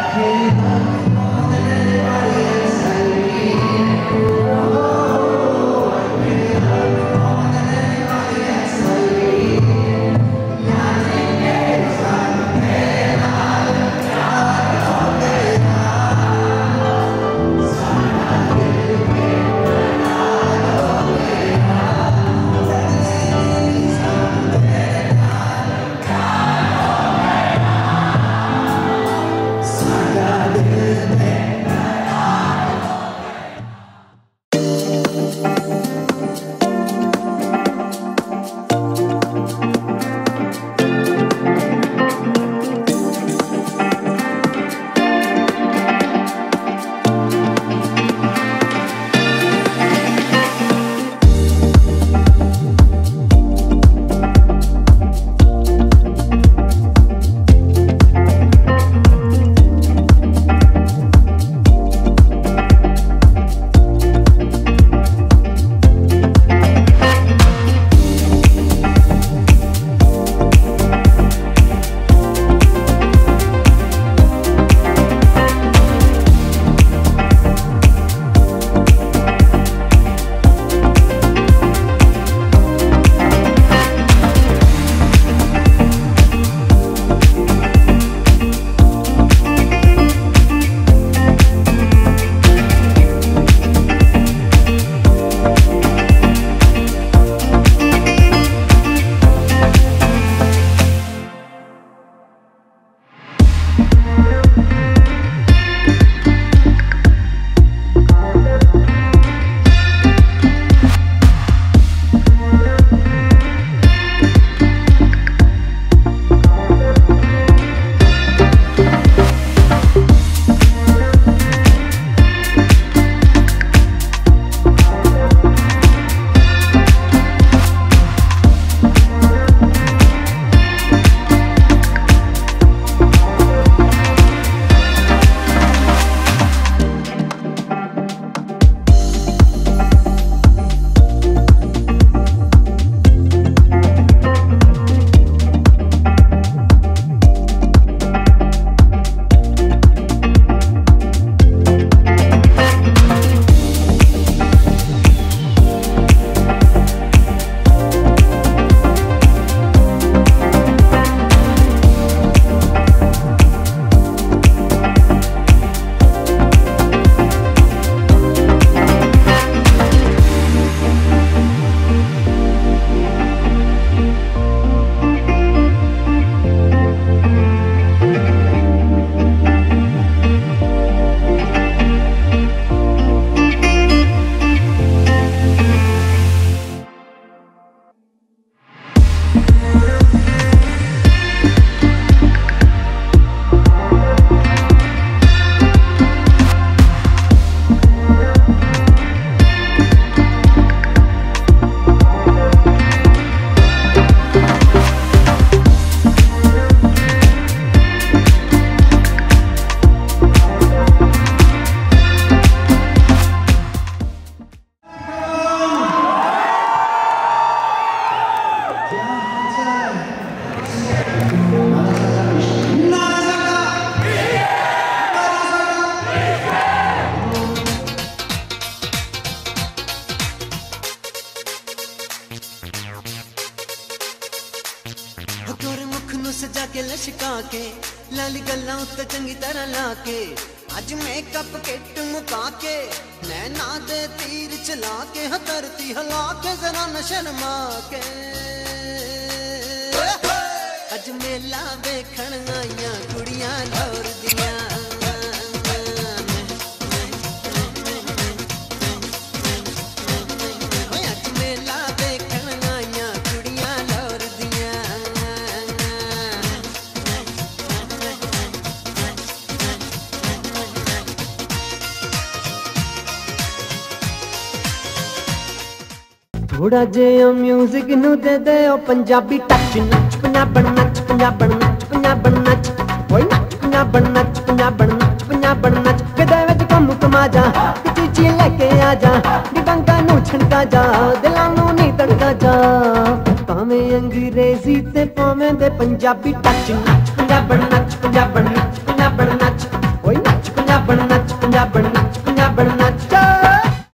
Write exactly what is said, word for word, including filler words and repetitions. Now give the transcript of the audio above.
सजा के लशका के लाली गल्ला उत्ते चंगी तरह लाके अज मेकअप किट मुका के नैना दे तीर चला के हतरती हला के जरा न शर्मा के अज मेला देखण आईया कुड़ियां लौर दियां थोड़ा जिहा म्यूजिक नू दे दे ओ पंजाबी टच नच पंजाबन नच पंजाबन नच पंजाबन नच ओए नच पंजाबन नच पंजाबन नच पंजाबन नच कदे विच कम कमाजा चीची लेके आ जा दिबांगा नू छणका जा दिलां नू नी तड़का जा भावें अंग्रेजी ते भावें दे पंजाबी टच नच पंजाबन नच पंजाबन नच पंजाबन नच ਪੰਜਾਬਣ ਨੱਚ ਪੰਜਾਬਣ ਨੱਚ